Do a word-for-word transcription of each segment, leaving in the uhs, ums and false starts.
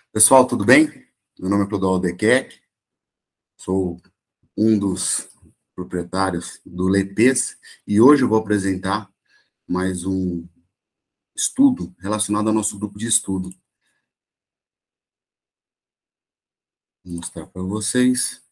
Pessoal, tudo bem? Meu nome é Clodoaldo Dequec, sou um dos proprietários do LEPES e hoje eu vou apresentar mais um estudo relacionado ao nosso grupo de estudo. Vou mostrar para vocês.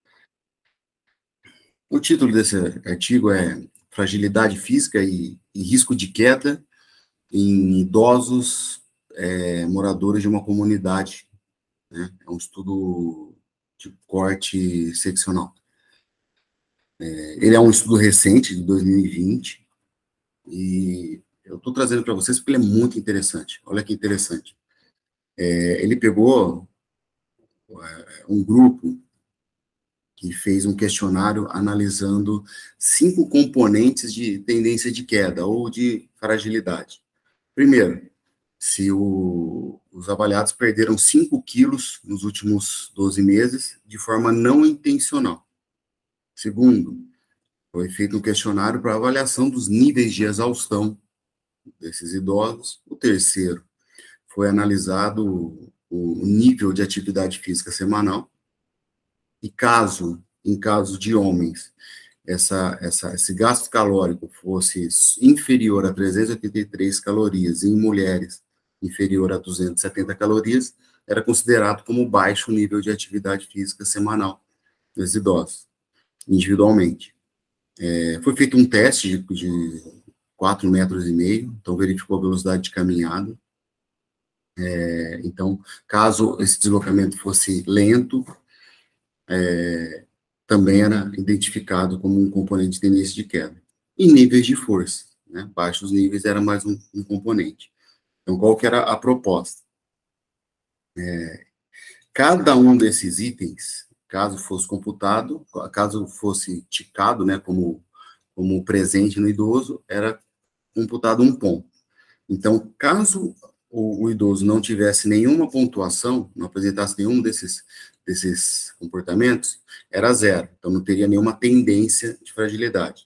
O título desse artigo é Fragilidade Física e, e Risco de Queda em Idosos é, Moradores de uma Comunidade. Né? É um estudo de corte seccional. É, ele é um estudo recente, de dois mil e vinte, e eu estou trazendo para vocês porque ele é muito interessante. Olha que interessante. É, ele pegou é, um grupo que fez um questionário analisando cinco componentes de tendência de queda ou de fragilidade. Primeiro, se o, os avaliados perderam cinco quilos nos últimos doze meses de forma não intencional. Segundo, foi feito um questionário para avaliação dos níveis de exaustão desses idosos. O terceiro, foi analisado o nível de atividade física semanal. E caso, em caso de homens, essa, essa, esse gasto calórico fosse inferior a trezentas e oitenta e três calorias, e em mulheres inferior a duzentas e setenta calorias, era considerado como baixo nível de atividade física semanal dos idosos, individualmente. É, foi feito um teste de, de quatro metros e meio, então verificou a velocidade de caminhada. É, então, caso esse deslocamento fosse lento, é, também era identificado como um componente de tendência de queda. E níveis de força, né? Baixos níveis era mais um, um componente. Então, qual que era a proposta? É, cada um desses itens, caso fosse computado, caso fosse ticado, né, como, como presente no idoso, era computado um ponto. Então, caso o, o idoso não tivesse nenhuma pontuação, não apresentasse nenhum desses, desses comportamentos, era zero. Então, não teria nenhuma tendência de fragilidade.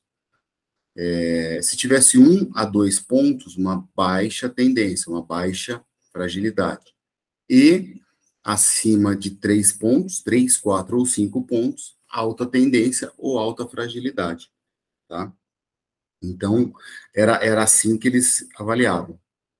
É, se tivesse um a dois pontos, uma baixa tendência, uma baixa fragilidade. E acima de três pontos, três, quatro ou cinco pontos, alta tendência ou alta fragilidade, tá? Então, era, era assim que eles avaliavam.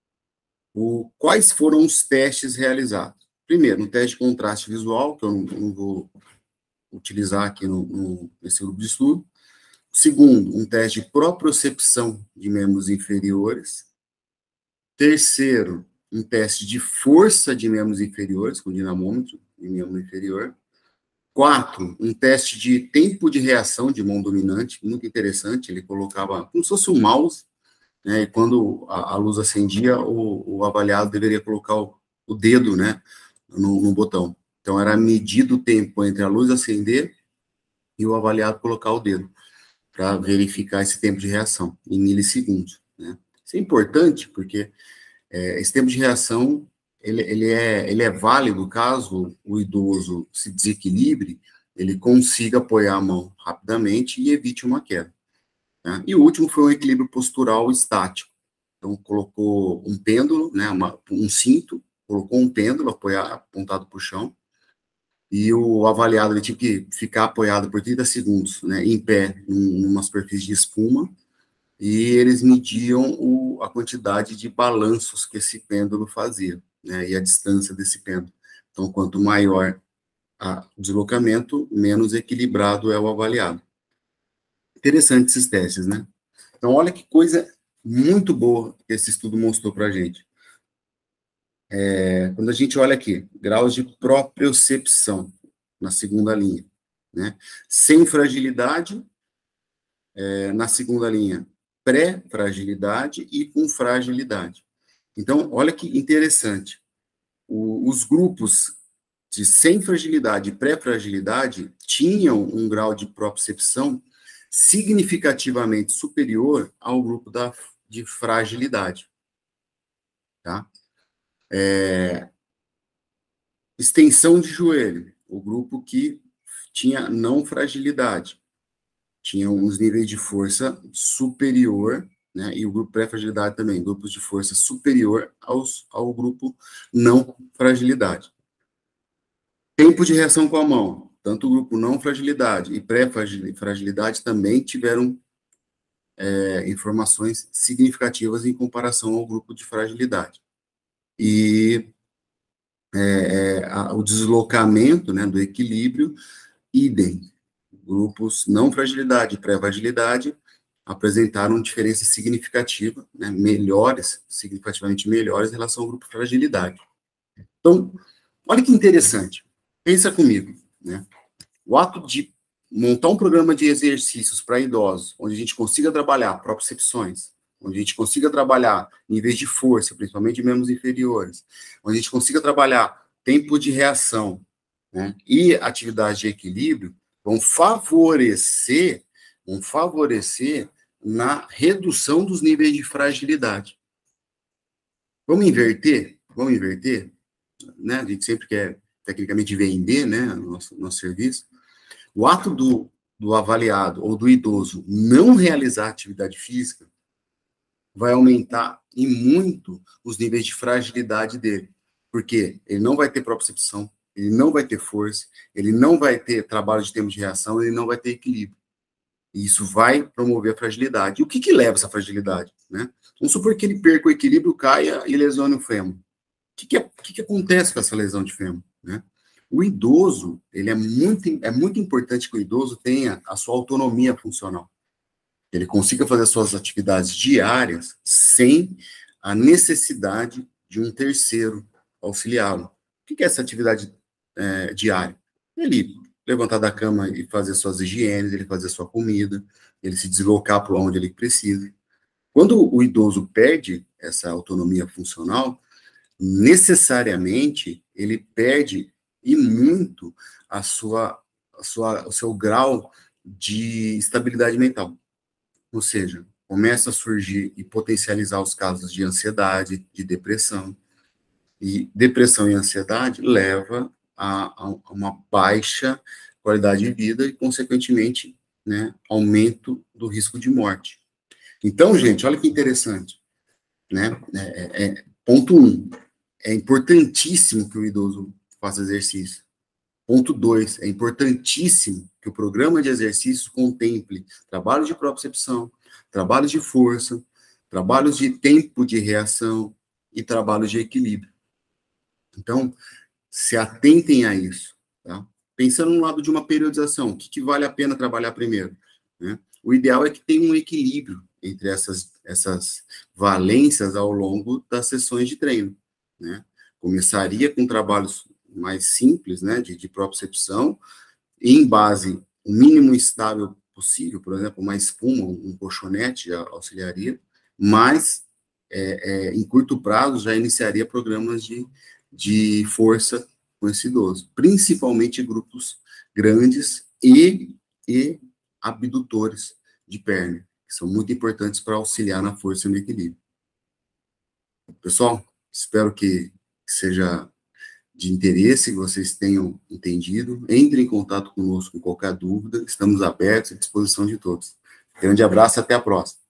O, quais foram os testes realizados? Primeiro, um teste de contraste visual, que eu não, não vou utilizar aqui no, no, nesse grupo de estudo. Segundo, um teste de propriocepção de membros inferiores. Terceiro, um teste de força de membros inferiores, com dinamômetro de membro inferior. Quatro, um teste de tempo de reação de mão dominante, muito interessante, ele colocava como se fosse um mouse, né, e quando a, a luz acendia, o, o avaliado deveria colocar o, o dedo, né, no, no botão. Então, era medido o tempo entre a luz acender e o avaliado colocar o dedo, para verificar esse tempo de reação, em milissegundos, né. Isso é importante, porque é, esse tempo de reação, ele, ele, é, ele é válido caso o idoso se desequilibre, ele consiga apoiar a mão rapidamente e evite uma queda. Né? E o último foi um equilíbrio postural estático. Então, colocou um pêndulo, né, uma, um cinto, colocou um pêndulo apoiado, apontado para o chão, e o avaliado ele tinha que ficar apoiado por trinta segundos, né, em pé, numa superfície de espuma, e eles mediam o, a quantidade de balanços que esse pêndulo fazia, né, e a distância desse pêndulo. Então, quanto maior o deslocamento, menos equilibrado é o avaliado. Interessante esses testes, né? Então, olha que coisa muito boa que esse estudo mostrou para a gente. É, quando a gente olha aqui, graus de propriocepção, na segunda linha, né? Sem fragilidade, é, na segunda linha, pré-fragilidade e com fragilidade. Então, olha que interessante. O, os grupos de sem fragilidade e pré-fragilidade tinham um grau de propriocepção significativamente superior ao grupo da, de fragilidade. Tá? É, extensão de joelho, o grupo que tinha não fragilidade, tinha uns níveis de força superior, né, e o grupo pré-fragilidade também, grupos de força superior aos, ao grupo não fragilidade. Tempo de reação com a mão. Tanto o grupo não fragilidade e pré-fragilidade também tiveram é, informações significativas em comparação ao grupo de fragilidade. E é, é, a, o deslocamento, né, do equilíbrio, idem. Grupos não fragilidade e pré-fragilidade apresentaram diferença significativa, né, melhores, significativamente melhores em relação ao grupo fragilidade. Então, olha que interessante. Pensa comigo, né? O ato de montar um programa de exercícios para idosos, onde a gente consiga trabalhar propriocepções, onde a gente consiga trabalhar níveis de força, principalmente de membros inferiores, onde a gente consiga trabalhar tempo de reação, né, e atividade de equilíbrio, vão favorecer, vão favorecer na redução dos níveis de fragilidade. Vamos inverter? Vamos inverter? Né? A gente sempre quer, tecnicamente, vender, né, o nosso, nosso serviço. O ato do, do avaliado ou do idoso não realizar atividade física vai aumentar e muito os níveis de fragilidade dele, porque ele não vai ter propriocepção, ele não vai ter força, ele não vai ter trabalho de tempo de reação, ele não vai ter equilíbrio. E isso vai promover a fragilidade. E o que que leva essa fragilidade, né? Vamos supor que ele perca o equilíbrio, caia e lesione o fêmur. O que que, é, o que que acontece com essa lesão de fêmur, né? O idoso, ele é muito, é muito importante que o idoso tenha a sua autonomia funcional. Ele consiga fazer suas atividades diárias sem a necessidade de um terceiro auxiliá-lo. O que é essa atividade é, diária? Ele levantar da cama e fazer suas higienes, ele fazer sua comida, ele se deslocar para onde ele precisa. Quando o idoso perde essa autonomia funcional, necessariamente ele perde e muito a sua, a sua, o seu grau de estabilidade mental. Ou seja, começa a surgir e potencializar os casos de ansiedade, de depressão. E depressão e ansiedade leva a, a uma baixa qualidade de vida e, consequentemente, né, aumento do risco de morte. Então, gente, olha que interessante, né? É, é, ponto um, é importantíssimo que o idoso faça exercício. Ponto dois, é importantíssimo que o programa de exercícios contemple trabalho de propriocepção, trabalhos de força, trabalhos de tempo de reação e trabalhos de equilíbrio. Então, se atentem a isso, tá? Pensando no lado de uma periodização, o que, que vale a pena trabalhar primeiro, né? O ideal é que tenha um equilíbrio entre essas, essas valências ao longo das sessões de treino, né? Começaria com trabalhos mais simples, né, de, de propriocepção, em base o mínimo estável possível, por exemplo, uma espuma, um colchonete já auxiliaria, mas é, é, em curto prazo já iniciaria programas de, de força com esse idoso, principalmente grupos grandes e, e abdutores de perna, que são muito importantes para auxiliar na força e no equilíbrio. Pessoal, espero que seja de interesse, que vocês tenham entendido. Entre em contato conosco com qualquer dúvida, estamos abertos à disposição de todos. Grande abraço e até a próxima.